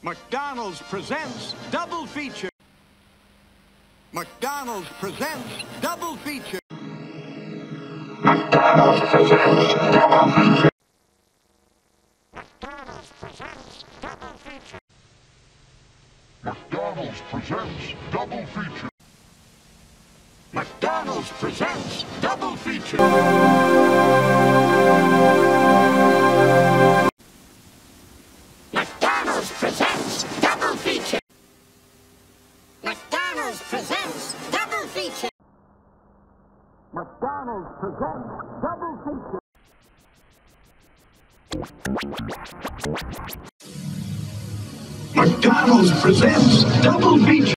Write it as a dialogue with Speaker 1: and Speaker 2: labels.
Speaker 1: McDonald's presents double feature. McDonald's presents double feature.
Speaker 2: McDonald's presents double feature. McDonald's presents double feature.
Speaker 1: McDonald's presents double feature.
Speaker 3: McDonald's presents double feature. McDonald's presents double feature.
Speaker 1: McDonald's presents double feature.
Speaker 2: McDonald's presents double feature.